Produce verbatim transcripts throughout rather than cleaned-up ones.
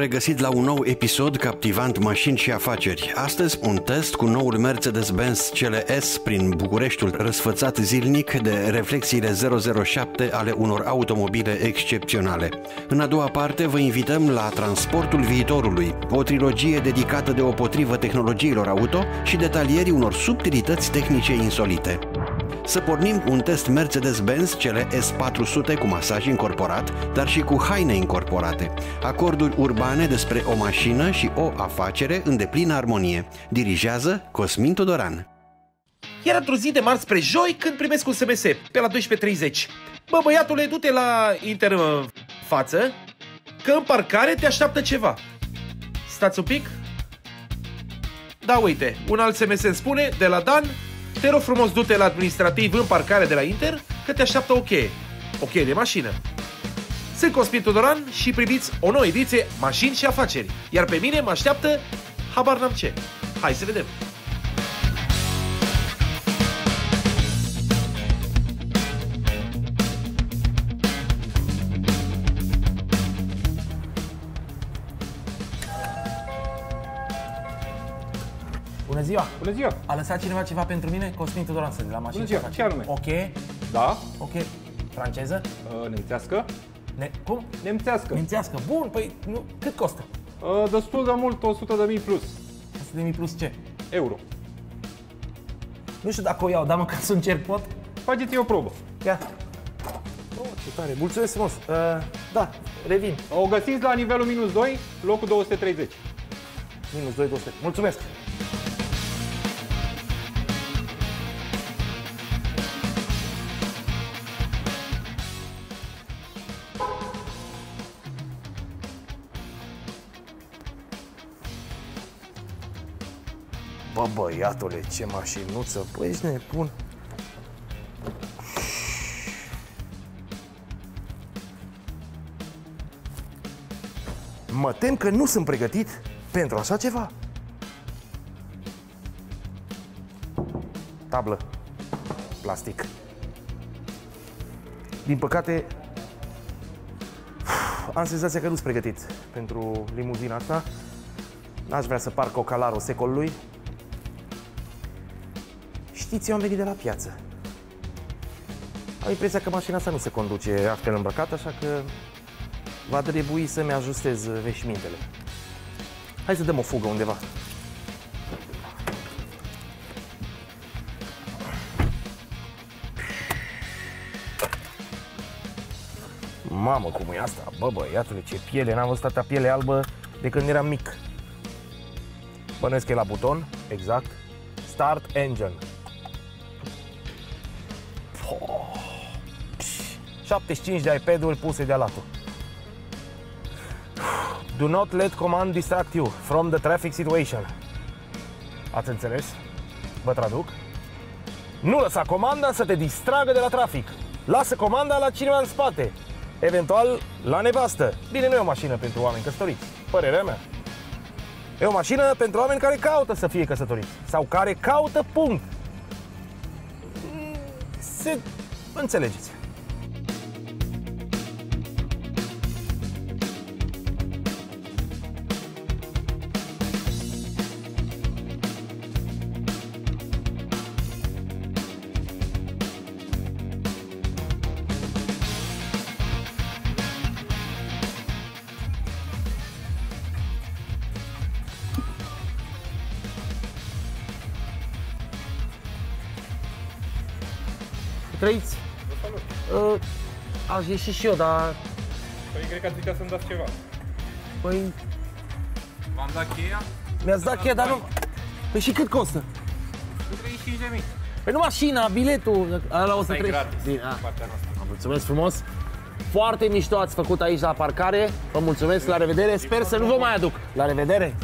regăsit la un nou episod captivant mașini și afaceri. Astăzi un test cu noul Mercedes-Benz C L S prin Bucureștiul răsfățat zilnic de reflexiile zero zero șapte ale unor automobile excepționale. În a doua parte vă invităm la Transportul viitorului, o trilogie dedicată deopotrivă tehnologiilor auto și detalierii unor subtilități tehnice insolite. Să pornim un test Mercedes-Benz C L S patru sute cu masaj incorporat, dar și cu haine incorporate. Acorduri urbane despre o mașină și o afacere în deplină armonie. Dirigează Cosmin Tudoran. Era într-o zi de marți spre joi când primesc un S M S pe la douăsprezece treizeci. Bă, băiatule, du-te la interfață că în parcare te așteaptă ceva. Stați un pic. Da, uite, un alt S M S îmi spune de la Dan: te rog frumos, du-te la administrativ în parcare de la Inter că te așteaptă o cheie. O cheie de mașină. Sunt Cosmin Tudoran și priviți o nouă ediție Mașini și afaceri. Iar pe mine mă așteaptă habar n-am ce. Hai să vedem. Bună ziua! Bună ziua! A lăsat cineva ceva pentru mine? Cosmin Tudoran, sunt de la Mașini. Bună ziua! Ce anume? Ok. Da. Ok. Franceză? Uh, nemțească. Ne cum? Nemțească. Nemțească. Bun, păi nu, cât costă? Uh, destul de mult, o sută de mii plus. o sută de mii plus ce? Euro. Nu știu dacă o iau, dar măcar să încerc, pot? Faceți o probă. Ia. Oh, ce tare. Mulțumesc frumos. Uh, da, revin. O găsiți la nivelul minus doi, locul două sute treizeci. Minus doi, două sute. Mulțumesc. Bă, băiatule, ce mașinuță, bă, ești nebun. Mă tem că nu sunt pregătit pentru așa ceva. Tablă. Plastic. Din păcate, am senzația că nu sunt pregătit pentru limuzina asta. N-aș vrea să par cocalarul secolului. Știți, eu am venit de la piață. Am impresia că mașina asta nu se conduce astfel îmbrăcată, așa că va trebui să-mi ajustez veșmintele. Hai să dăm o fugă undeva. Mamă, cum e asta? Bă, băiatule, ce piele! N-am văzut atâta piele albă de când eram mic. Bănuiesc că e la buton, exact. Start engine. șaptezeci și cinci de iPad-uri puse de-a latul. Do not let command distract you from the traffic situation. Ați înțeles? Vă traduc. Nu lăsa comanda să te distragă de la trafic. Lasă comanda la cineva în spate. Eventual la nevastă. Bine, nu e o mașină pentru oameni căsătoriți. Părerea mea. E o mașină pentru oameni care caută să fie căsătoriți. Sau care caută punct. Se... înțelegeți. Trăiți? Vă salut! Uh, aș ieși și eu, dar... Păi cred că ați zitea să-mi dați ceva. Păi... V-am dat cheia? Mi-ați dat cheia, dar nu... Păi și cât costă? treizeci și cinci de mii. Păi nu mașina, biletul, ăla o să treci. gratis. Bine, a. Partea noastră. Mulțumesc frumos! Foarte mișto ați făcut aici la parcare. Vă mulțumesc, la revedere, sper să nu vă mai aduc. La revedere!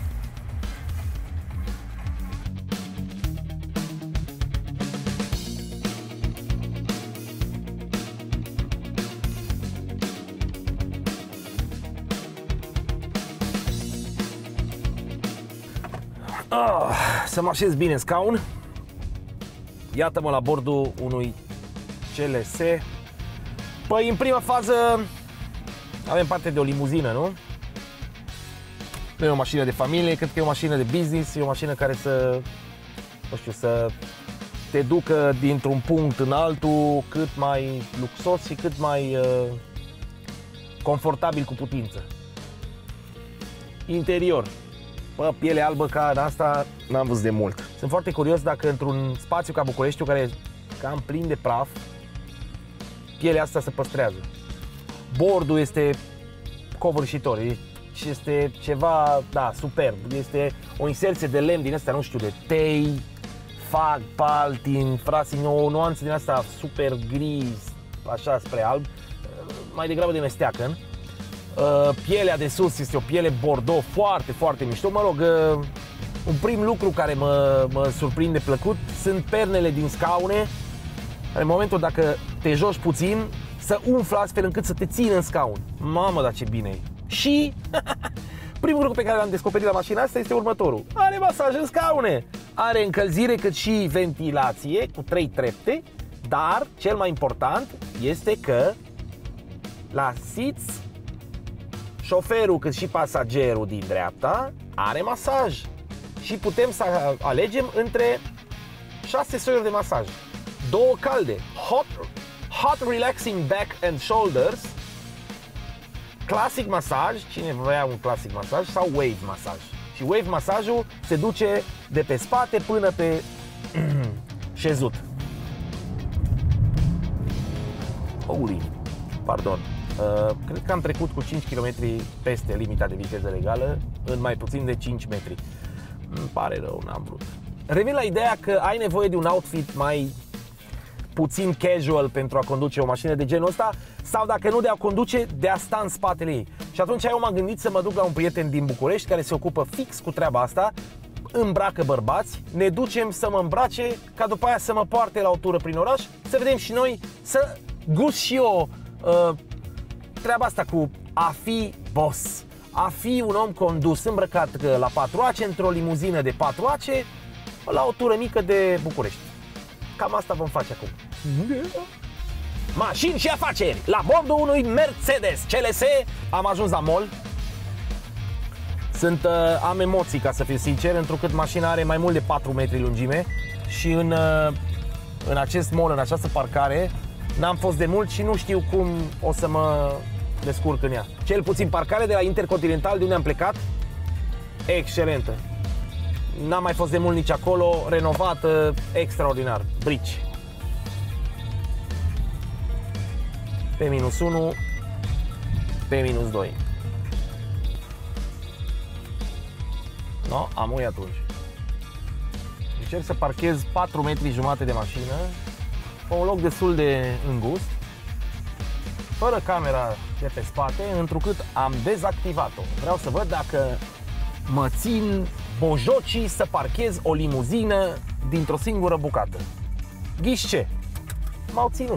Oh, să mă așez bine în scaun. Iată-mă la bordul unui C L S. Păi, în prima fază avem parte de o limuzină, nu? Nu e o mașină de familie, cred că e o mașină de business, e o mașină care să, nu știu, să te ducă dintr-un punct în altul cât mai luxos și cât mai uh, confortabil cu putință. Interior. Bă, piele albă ca în asta n-am văzut de mult. Sunt foarte curios dacă într-un spațiu ca Bucureștiul, care e cam plin de praf, pielea asta se păstrează. Bordul este covârșitor, este ceva, da, superb. Este o inserție de lemn din asta, nu știu, de tei, fag, paltin, frasin, o nuanță din asta super gri, așa spre alb, mai degrabă de mesteacăn. Pielea de sus este o piele bordeaux foarte, foarte mișto. Mă rog, un prim lucru care mă, mă surprinde plăcut sunt pernele din scaune, în momentul dacă te joci puțin, să umflă astfel încât să te țină în scaun. Mamă, dar ce bine e! Și primul lucru pe care l-am descoperit la mașina asta este următorul. Are masaj în scaune, are încălzire cât și ventilație cu trei trepte, dar cel mai important este că la seats șoferul cât și pasagerul din dreapta are masaj și putem să alegem între șase soiuri de masaj. Două calde, hot, hot relaxing back and shoulders, classic masaj, cine vrea un classic masaj, sau wave masaj. Și wave masajul se duce de pe spate până pe șezut. Holy, pardon. Uh, cred că am trecut cu cinci kilometri peste limita de viteză legală în mai puțin de cinci metri. Îmi pare rău, n-am vrut. Revin la ideea că ai nevoie de un outfit mai puțin casual pentru a conduce o mașină de genul ăsta, sau dacă nu de a conduce, de a sta în spatele ei. Și atunci eu m-am gândit să mă duc la un prieten din București care se ocupă fix cu treaba asta, îmbracă bărbați, ne ducem să mă îmbrace, ca după aia să mă poarte la o tură prin oraș, să vedem și noi, să gust și eu uh, treaba asta cu a fi boss, a fi un om condus, îmbrăcat la patruace, într-o limuzină de patruace, la o tură mică de București. Cam asta vom face acum. Mașini și afaceri, la bordul unui Mercedes C L S. Am ajuns la mall. Sunt, uh, am emoții, ca să fiu sincer, întrucât mașina are mai mult de patru metri lungime și în, uh, în acest mall, în această parcare, n-am fost de mult și nu știu cum o să mă descurc în ea. Cel puțin parcare de la Intercontinental, de unde am plecat, excelentă. N-am mai fost de mult nici acolo, renovată, extraordinar, brici. Pe minus unu, pe minus doi. No, am uit atunci. Încerc să parchez patru metri jumate de mașină pe un loc destul de îngust, fără camera de pe spate, întrucât am dezactivat-o. Vreau să văd dacă mă țin bojocii să parchez o limuzină dintr-o singură bucată. Ghiși ce? M-au ținut.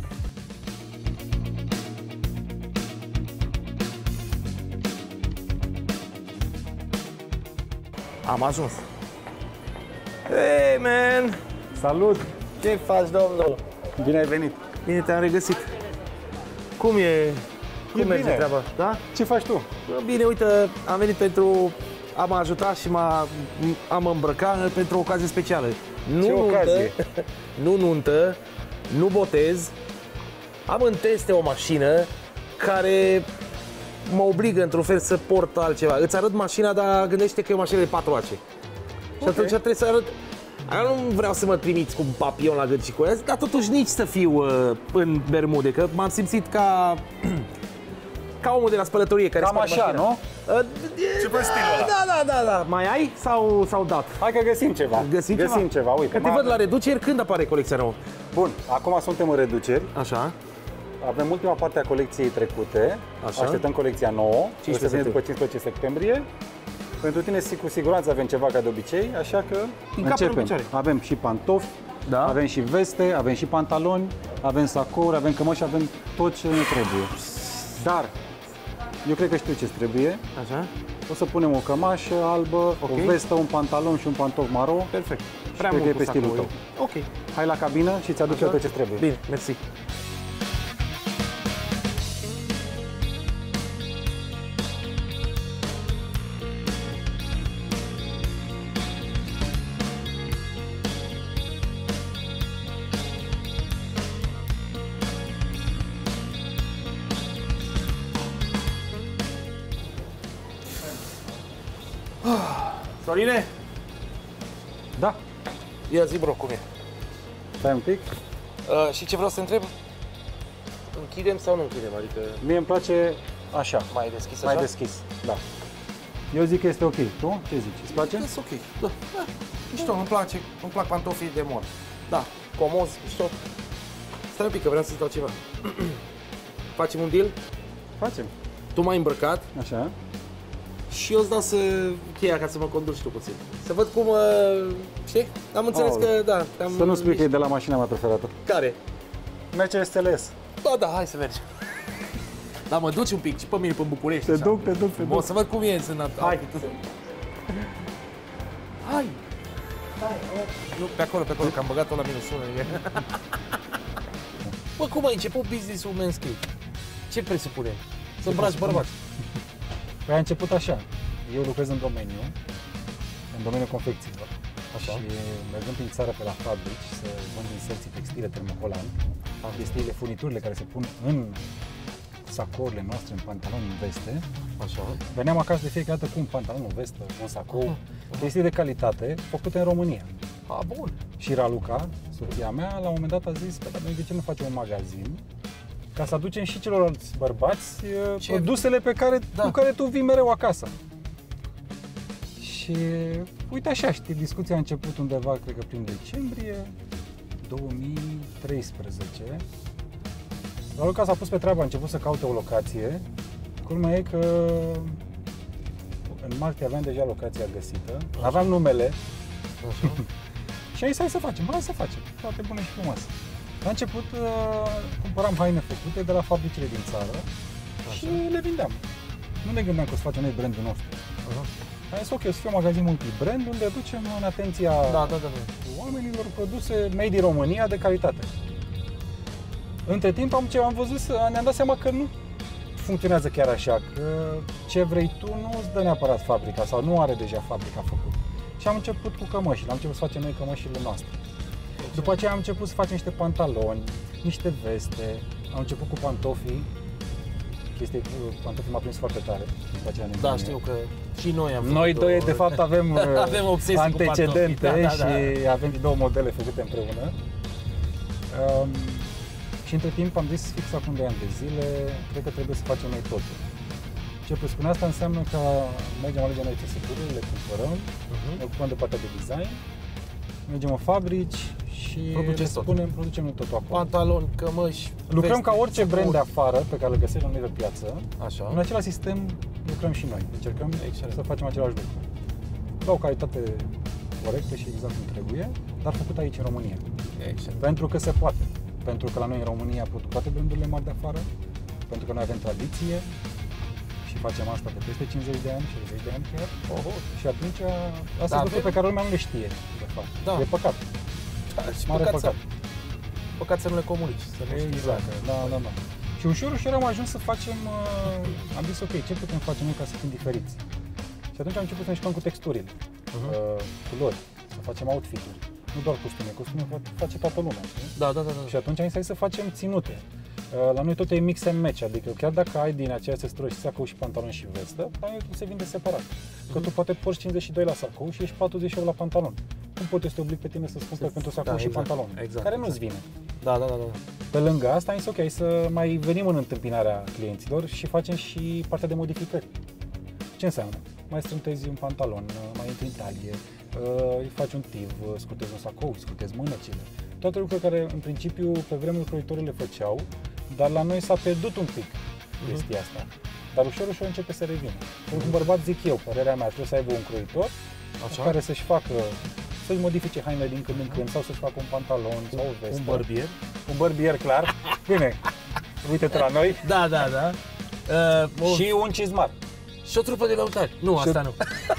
Am ajuns. Hey, man! Salut! Ce faci, domnul? Bine ai venit! Bine te-am regăsit. Cum e? Cum E merge bine. treaba? Da? Ce faci tu? Bine, uite, am venit pentru a mă ajuta și m-a, am îmbrăcat pentru o ocazie specială. Nu Ce nuntă, ocazie? nu nuntă, nu botez. Am în teste o mașină care mă obligă într-un fel să port altceva. Îți arăt mașina, dar gândește că e o mașină de patru ace. Și atunci trebuie să arăt. Eu nu vreau să mă trimiți cu un papion la gât și cu ea, dar totuși nici să fiu uh, în bermude, că m-am simțit ca ca omul de la spălătorie care Cam spală așa, mașina. nu? Uh, Ceva da, stilul ăla. Da, da, da, da. Mai ai sau s-au dat? Hai că găsim ceva. Găsim, găsim ceva? ceva. Uite, Că te mai văd la avem- reduceri, când apare colecția nouă? Bun, acum suntem în reduceri. Așa. Avem ultima parte a colecției trecute. Așa. Așteptăm colecția nouă. O să vină după septembrie. cincisprezece septembrie. Pentru tine, cu siguranță, avem ceva ca de obicei, așa că Din cap până în începem. picioare. Avem și pantofi, Da. avem și veste, avem și pantaloni, avem sacouri, avem cămăși, avem tot ce ne trebuie. Dar eu cred că știu ce trebuie. Așa. O să punem o cămașă albă, Ok. o vestă, un pantalon și un pantof maro. Perfect. Prea cred că e pe stilul tău. Ok. Hai la cabină și ți aduc eu tot ce trebuie. Bine, mersi. Sorine? Da. Ia zi, bro, cum e? Stai un pic. Uh, și ce vreau să întreb? Închidem sau nu închidem? Adică Mie îmi place așa. mai deschis așa? Mai deschis, da. Eu zic că este ok. Tu ce zici? Îți place? Este ok. Da. Da. Mișto, îmi place. Îmi plac pantofii de mod. Da, comozi, mișto. Stai un pic, că vreau să-ți dau ceva. Facem un deal? Facem. Tu m-ai îmbrăcat Așa. și eu îți dau să cheia ca să mă conduci tu puțin. Să văd cum, uh, știi? Am înțeles Aoleu. că, da. Am... Să nu spui că e de la mașina mea preferată. Care? Mercedes L S. Da, da, hai să mergem. Da, mă duci un pic și pe mine pe București. Te așa. duc, te duc, te O duc. să văd cum e în alt. Hai. Hai. Hai. Nu, pe acolo, pe acolo, că am băgat-o la minus unu. Bă, cum ai început business-ul Manscaped? Ce presupune? Să îmbraci bărbați. Păi a început așa. Eu lucrez în domeniu, în domeniul confecțiilor. Așa. Și mergând prin țară pe la fabrici să vând inserții textile termocolan, chestiile, furniturile care se pun în sacourile noastre, în pantaloni, în veste. Așa. Veneam acasă de fiecare dată cu un pantalon, o vestă, un sacou, chestii de calitate, făcute în România. A, bun. Și Raluca, soția mea, la un moment dat a zis, că noi de ce nu facem un magazin ca să aducem și celorlalți bărbați Ce? produsele pe care, Da. cu care tu vii mereu acasă. Și uite așa, știi, discuția a început undeva, cred că prin decembrie două mii treisprezece. Raluca s-a pus pe treabă, a început să caute o locație. Culmea e că în martie aveam deja locația găsită, aveam numele. Așa. Și ai zis, hai să facem, hai să facem, toate bune și frumoase. La început uh, cumpăram haine făcute de la fabricile din țară. Așa. Și le vindeam. Nu ne gândeam că o să facem noi brandul nostru. Aha. Am zis, ok, o să fie un magazin multibrand unde aducem în atenția Da, da, da, da. oamenilor produse made in România de calitate. Între timp am, ce am văzut, să- ne-am dat seama că nu funcționează chiar așa, că ce vrei tu nu îți dă neapărat fabrica sau nu are deja fabrica făcut. Și am început cu cămășile, am început să facem noi cămășile noastre. După aceea am început să facem niște pantaloni, niște veste, am început cu pantofii. Chestia cu pantofii m-a prins foarte tare. După aceea ne Da, știu că și noi am Noi făcut doi, o- de fapt, avem, Avem obsesii cu antecedente pantofii, da, da, da. și avem două modele făcute împreună. Um, și între timp am zis fix acum doi ani de zile, cred că trebuie să facem noi totul. Ce presupune asta înseamnă că mergem, alegem noi țesăturile, le cumpărăm, Mhm. ne ocupăm de partea de design, mergem în fabrici și Produceți tot. spunem, producem noi totul acolo. Pantaloni, cămăși, Lucrăm veste, ca orice brand de sacouri. afară pe care îl găsești la noi pe piață. Așa. În același sistem lucrăm și noi. Încercăm Excelent. să facem același lucru. La o calitate corectă și exact cum trebuie, dar făcut aici în România. Excelent. Pentru că se poate. Pentru că la noi în România produc toate brandurile mari de afară, pentru că noi avem tradiție și facem asta de peste cincizeci de ani, șaizeci de ani chiar. Oho. Și atunci asta Da, e lucru avem- pe care lumea nu le știe, de fapt. Da. E păcat. Da, și Mare păcat, păcat. Să, păcat să nu le comunici. Să nu știi. Exact, da, da, da. Și ușor, ușor am ajuns să facem, uh, am zis ok, ce putem face noi ca să fim diferiți? Și atunci am început să ne jucăm cu texturile, Mhm. uh, culori, să facem outfit-uri, nu doar costume, costume face toată lumea, știi? Da, da, da, da. Și atunci am zis hai să facem ținute. Uh, La noi tot e mix and match, adică chiar dacă ai din aceea sătură și sacou și pantalon și vestă, la noi se vinde separat. Că tu poate porți cincizeci și doi la sacou și ești patruzeci și opt la pantalon. Cum pot eu să te oblig pe tine să spun că pentru sacou Da, și exact, pantalon, exact, care exact. nu-ți vine. Da, da, da, da. Pe lângă asta, am zis ok, să mai venim în întâmpinarea clienților și facem și partea de modificări. Ce înseamnă? Mai strântezi un pantalon, mai intri în talie, îi faci un tiv, scurtezi un sacou, scurtezi mânecile. Toate lucruri care în principiu pe vremuri croitorii le făceau, dar la noi s-a pierdut un pic chestia asta. Dar ușor, ușor începe să revină. Pentru un bărbat, zic eu, părerea mea, trebuie să aibă un croitor Așa. care să-și facă, să-și modifice hainele din când în când sau să-și facă un pantalon sau o vestă. Un bărbier. Un bărbier, clar. Bine, uite-te la noi. Da, da, da. Uh, o, și, Și un cizmar. și o trupă de lăutari. Nu, Și- asta nu.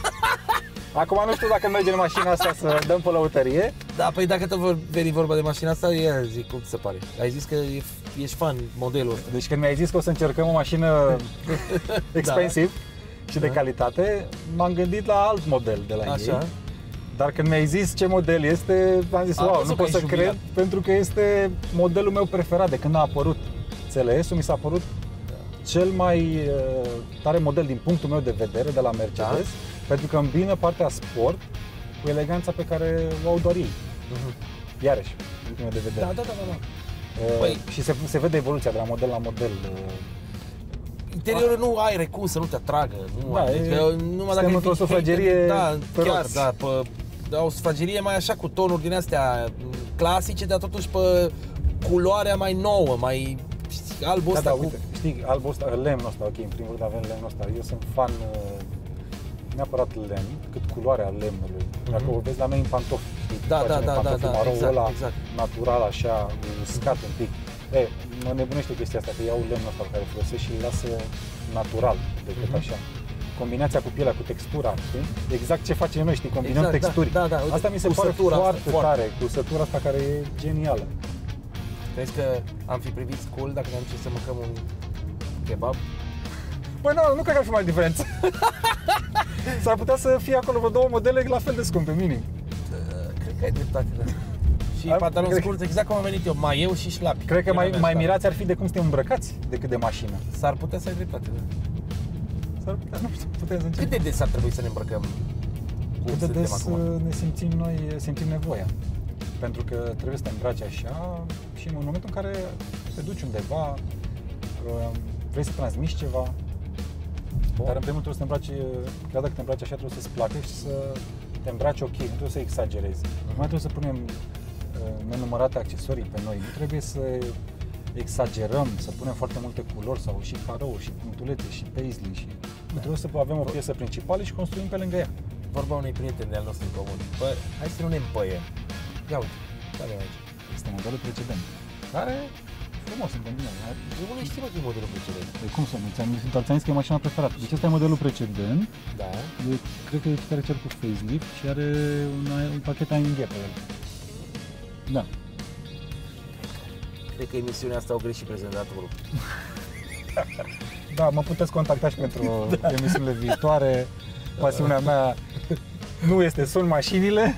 Acum nu știu dacă mergem în mașina asta să dăm pe lăutărie. Da, păi dacă tot vor veni vorba de mașina asta, ia zic cum ți se pare. Ai zis că e, ești fan modelul ăsta. Deci când mi-ai zis că o să încercăm o mașină expensiv și de Da. calitate, m-am gândit la alt model de la Așa. ei. Dar când mi-ai zis ce model este, am zis, Am wow, văzut nu că pot ai să jubilat. cred, pentru că este modelul meu preferat de când a apărut. C L S-ul mi s-a părut cel mai uh, tare model din punctul meu de vedere de la Mercedes, Pentru că îmbină partea sport cu eleganța pe care o au doar ei. Uh-huh. Iarăși, din punctul meu de vedere. Da, da, da, da. Uh, Păi, și se, se vede evoluția de la model la model. Uh, interiorul nu ai recurs să nu te atragă. Nu Da, ai, e- adică, numai suntem într-o fii sufragerie hater, da, pe chiar, roți. da, pe, da, o sufragerie mai așa cu tonuri din astea clasice, dar totuși pe culoarea mai nouă, mai albul Da, ăsta da, cu... uite, știi, albul ăsta, lemnul ăsta, ok, în primul rând avem lemnul ăsta. Eu sunt fan uh, neapărat lemn, cât culoarea lemnului. Dacă o vezi la noi în pantofi, știi, Da, facem da, în da, pantofi da, da, maro exact, ăla, exact. natural, așa, uscat un pic. E, mă nebunește chestia asta, că iau lemnul ăsta pe care îl folosesc și îl lasă natural, decât Mhm. așa. Combinația cu pielea, cu textura, știi? Exact ce facem noi, știi? Combinăm Exact, da, texturi. da, da, uite, Asta mi se pare cusătura asta, foarte foarte. tare, cusătura asta care e genială. Crezi că am fi privit cool dacă ne-am ce să mâncăm un kebab? Băi, nu, nu cred că ar fi mai diferență. S-ar putea să fie acolo vreo două modele la fel de scumpe, minim. Cred că ai dreptate, da. Și Ar- pantaloni cred- scurți, exact cum am venit eu, maieu și șlapi. Cred că Era mai, mea mai șlapi. mirați ar fi de cum suntem îmbrăcați decât de mașină. S-ar putea să ai dreptate, da. S-ar putea, nu știu, putem să Cât începem. de des ar trebui să ne îmbrăcăm? Cum Cât de suntem des acum? uh, ne simțim noi, simțim nevoia. Pentru că trebuie să te îmbraci așa și în momentul în care te duci undeva, uh, vrei să transmiți ceva, dar în primul rând trebuie să te îmbraci, chiar dacă te îmbraci așa, trebuie să-ți placă și să te îmbraci ok, nu trebuie să exagerezi. Nu mai trebuie să punem uh, nenumărate accesorii pe noi, nu trebuie să exagerăm, să punem foarte multe culori sau și carouri, și punctulețe, și paisley și... Nu trebuie să avem o piesă principală și construim pe lângă ea. Vorba unui prieten de-al nostru în comun. Bă, hai să nu ne împăiem. Ia uite, care aici? Este modelul precedent, care frumos, în continuare. Eu nu știu, mă, că e modelul precedent. Păi cum să nu? Ți-am zis, doar ți-am zis că e mașina preferată. Deci ăsta e modelul precedent, Da. e, cred că e care cer cu facelift și are un, un pachet A M G pe el. Da. Cred că emisiunea asta au greșit prezentatorul. Da, mă puteți contacta și pentru da. emisiunile viitoare. Pasiunea mea nu este, sunt mașinile.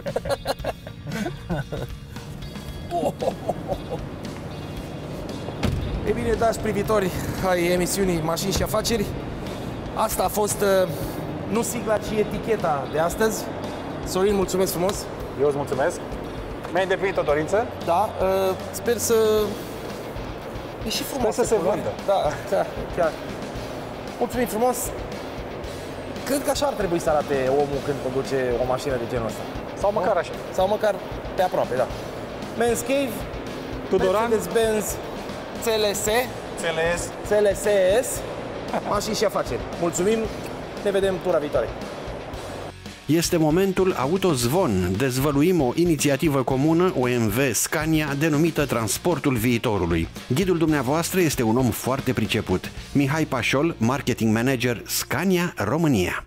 E bine, dați privitori ai emisiunii Mașini și Afaceri. Asta a fost uh, nu sigla, ci eticheta de astăzi. Sorin, mulțumesc frumos. Eu îți mulțumesc. Mi-ai îndeplinit o dorință. Da, uh, sper să... E și frumos. Sper să se vândă. Da, da, chiar. Mulțumim frumos. Cred că așa ar trebui să arate omul când conduce o mașină de genul ăsta. Sau măcar așa. Sau măcar pe aproape, da. Men's Cave, Tudoran, Mercedes-Benz, C L S, Înțeles. C L S S, Mașini și Afaceri. Mulțumim, ne vedem tura viitoare. Este momentul Autozvon. Dezvăluim o inițiativă comună O M V Scania denumită Transportul Viitorului. Ghidul dumneavoastră este un om foarte priceput. Mihai Pașol, marketing manager Scania România.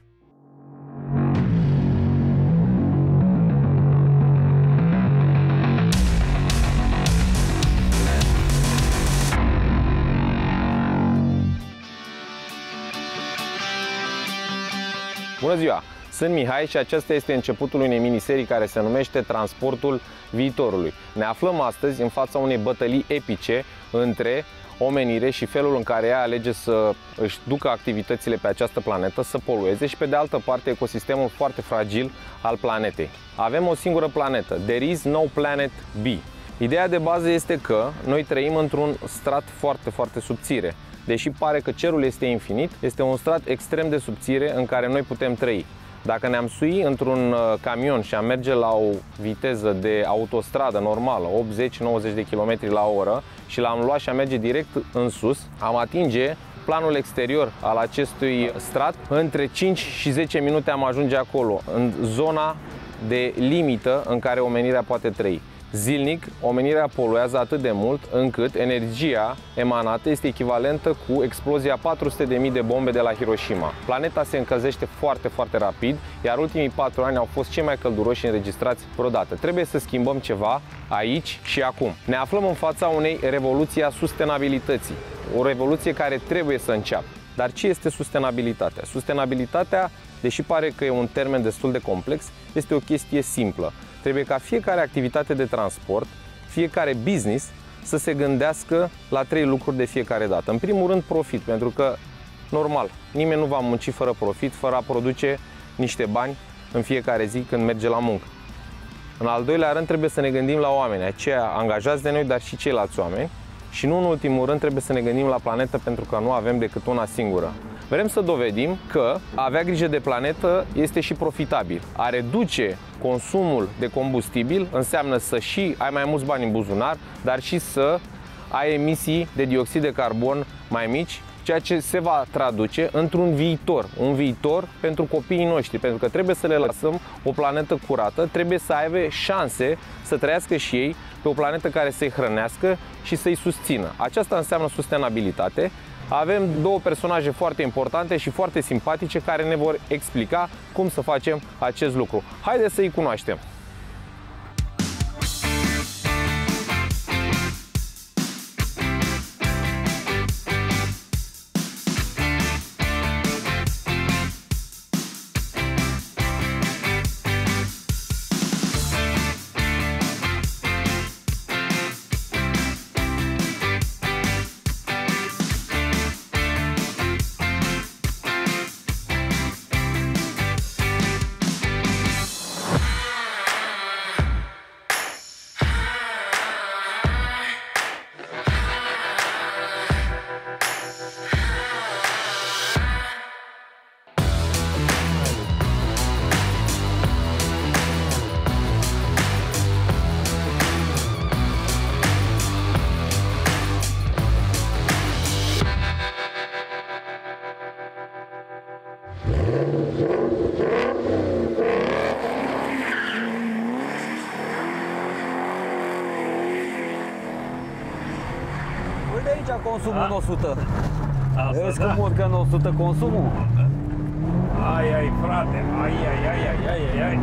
Bună ziua! Sunt Mihai și acesta este începutul unei miniserii care se numește Transportul Viitorului. Ne aflăm astăzi în fața unei bătălii epice între omenire și felul în care ea alege să își ducă activitățile pe această planetă, să polueze, și pe de altă parte ecosistemul foarte fragil al planetei. Avem o singură planetă, there is no planet B. Ideea de bază este că noi trăim într-un strat foarte, foarte subțire. Deși pare că cerul este infinit, este un strat extrem de subțire în care noi putem trăi. Dacă ne-am sui într-un camion și am merge la o viteză de autostradă normală, optzeci nouăzeci de kilometri la oră, și l-am luat și am merge direct în sus, am atinge planul exterior al acestui strat, între cinci și zece minute am ajunge acolo, în zona de limită în care omenirea poate trăi. Zilnic, omenirea poluează atât de mult încât energia emanată este echivalentă cu explozia patru sute de mii de bombe de la Hiroshima. Planeta se încălzește foarte, foarte rapid, iar ultimii patru ani au fost cei mai călduroși înregistrați vreodată. Trebuie să schimbăm ceva aici și acum. Ne aflăm în fața unei revoluții a sustenabilității, o revoluție care trebuie să înceapă. Dar ce este sustenabilitatea? Sustenabilitatea, deși pare că e un termen destul de complex, este o chestie simplă. Trebuie ca fiecare activitate de transport, fiecare business să se gândească la trei lucruri de fiecare dată. În primul rând, profit, pentru că, normal, nimeni nu va munci fără profit, fără a produce niște bani în fiecare zi când merge la muncă. În al doilea rând, trebuie să ne gândim la oameni, aceia angajați de noi, dar și ceilalți oameni. Și nu în ultimul rând, trebuie să ne gândim la planetă, pentru că nu avem decât una singură. Vrem să dovedim că a avea grijă de planetă este și profitabil. A reduce consumul de combustibil înseamnă să și ai mai mulți bani în buzunar, dar și să ai emisii de dioxid de carbon mai mici, ceea ce se va traduce într-un viitor, un viitor pentru copiii noștri, pentru că trebuie să le lăsăm o planetă curată, trebuie să aibă șanse să trăiască și ei pe o planetă care să-i hrănească și să-i susțină. Aceasta înseamnă sustenabilitate. Avem două personaje foarte importante și foarte simpatice care ne vor explica cum să facem acest lucru. Haideți să-i cunoaștem! Uite aici consumul în o sută. Asta, Vezi da. cum urcă în o sută consumul? Ai, ai, frate, ai, ai, ai, ai, ai, ai, ai.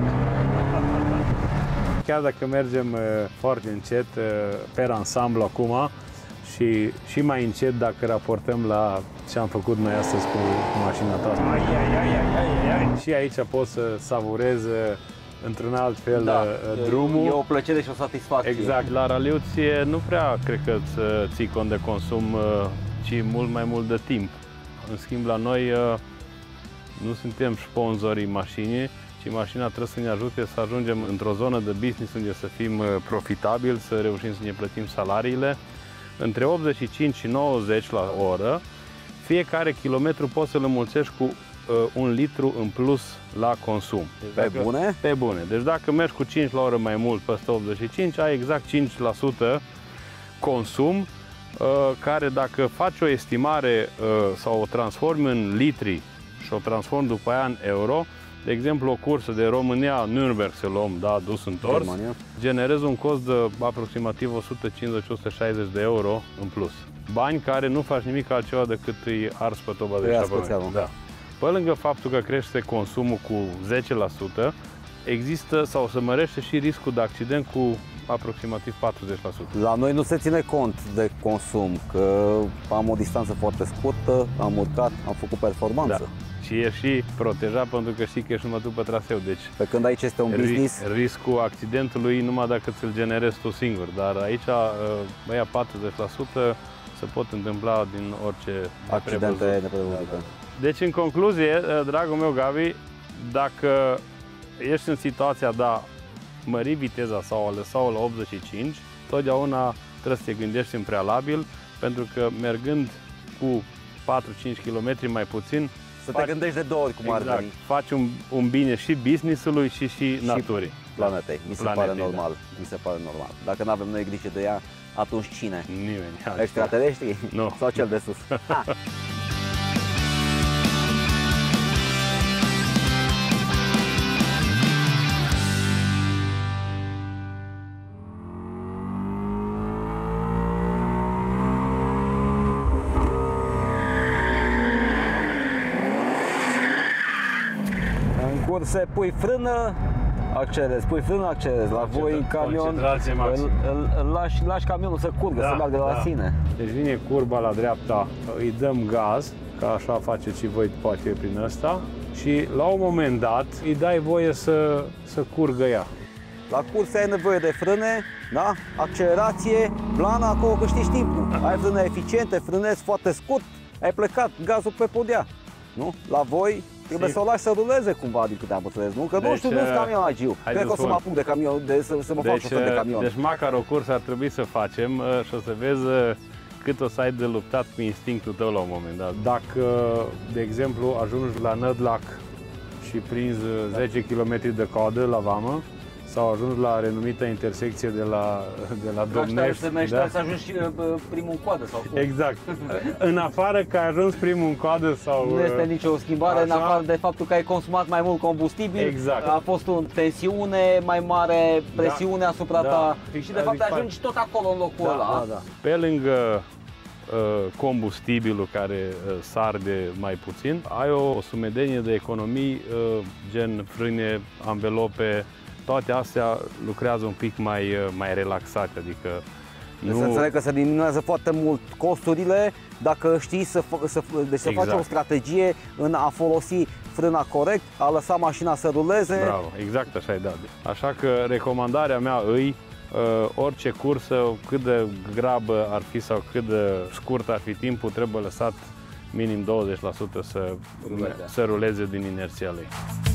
Chiar dacă mergem uh, foarte încet, uh, per ansamblu acum, și, și mai încet dacă raportăm la ce am făcut noi astăzi cu, cu mașina ta. Ai, ai, ai, ai, ai, ai. Și aici pot să savurez uh, într-un alt fel Da, uh, drumul. E o plăcere și o satisfacție. Exact. La raliuți nu prea cred că să ții cont de consum, uh, ci mult mai mult de timp. În schimb, la noi uh, nu suntem sponsorii mașinii, ci mașina trebuie să ne ajute să ajungem într-o zonă de business unde să fim uh, profitabili, să reușim să ne plătim salariile. Între optzeci și cinci și nouăzeci la oră, fiecare kilometru poți să-l înmulțești cu uh, un litru în plus la consum. Deci Pe dacă, bune? Pe bune. Deci dacă mergi cu cinci la oră mai mult peste optzeci și cinci, ai exact cinci la sută consum, uh, care dacă faci o estimare uh, sau o transformi în litri și o transformi după aia în euro, de exemplu, o cursă de România-Nürnberg să luăm, da, dus întors, Germania. generezi un cost de aproximativ o sută cincizeci - o sută șaizeci de euro în plus. Bani care nu faci nimic altceva decât îi arzi pe toba de Îi arzi șapă. pe țeavă. Da. Pe lângă faptul că crește consumul cu zece la sută, există sau se mărește și riscul de accident cu aproximativ patruzeci la sută. La noi nu se ține cont de consum, că am o distanță foarte scurtă, am urcat, am făcut performanță. Da. Și e și protejat pentru că știi că ești numai tu pe traseu, deci Pe când aici este un business, ri- riscul accidentului numai dacă ți-l generezi tu singur, dar aici băia patruzeci la sută se pot întâmpla din orice accidente neprevăzut. neprevăzute. Deci, în concluzie, dragul meu Gabi, dacă ești în situația de a mări viteza sau a lăsa-o la optzeci și cinci, totdeauna trebuie să te gândești în prealabil, pentru că mergând cu patru cinci kilometri mai puțin, Să te gândești de două ori cum ar exact, veni faci un, un bine și business-ului și, și naturii. planetei. Mi se Planetei, pare da. normal. Mi se pare normal. Dacă nu avem noi grijă de ea, atunci cine? Nimeni. Extraterestrii? Nu. Sau cel de sus? Ha! În curse pui frână, accelerezi, pui frână, accelerezi. La voi în camion concentrație îl, maximă. îl, îl lași, lași camionul să curgă, să meargă de la sine. Deci vine curba la dreapta, îi dăm gaz, ca așa faceți și voi poate prin ăsta, și la un moment dat îi dai voie să, să curgă ea. La curse ai nevoie de frâne, da? Accelerație, plană, acolo câștigi timpul. Ai frâne eficiente, frânezi foarte scurt, ai plecat, gazul pe podea. Nu? La voi Trebuie să o lași să ruleze cumva, din câte am înțeles, nu? Că nu Deci, știu, nu-s camionagiu. Cred că o să mă apuc de camion, de, să, să mă fac șofer de camion. Deci măcar o cursă ar trebui să facem uh, și o să vezi uh, cât o să ai de luptat cu instinctul tău la un moment dat. Dacă, de exemplu, ajungi la Nădlac și prinzi zece kilometri de coadă la vamă, sau ajungi la renumita intersecție de la, de la Domnești. Se numește da? Să ajungi primul în coadă sau cum? Exact. În afară că ai ajuns primul în coadă sau... Nu este nicio schimbare, așa? În afară de faptul că ai consumat mai mult combustibil, exact. A fost o tensiune mai mare, presiune da. Asupra da. Ta și de fapt ajungi tot acolo în locul da, ăla. Da, da. Pe lângă uh, combustibilul care uh, sarde mai puțin, ai o, o sumedenie de economii, uh, gen frâne, anvelope, toate astea lucrează un pic mai, mai relaxate, adică deci nu... să înțeleg că se diminuează foarte mult costurile dacă știi să, să, deci să exact. Faci o strategie în a folosi frâna corect, a lăsa mașina să ruleze. Bravo, exact așa e, da. Așa că recomandarea mea îi, uh, orice cursă, cât de grabă ar fi sau cât de scurt ar fi timpul, trebuie lăsat minim douăzeci la sută să, să ruleze din inerția lui.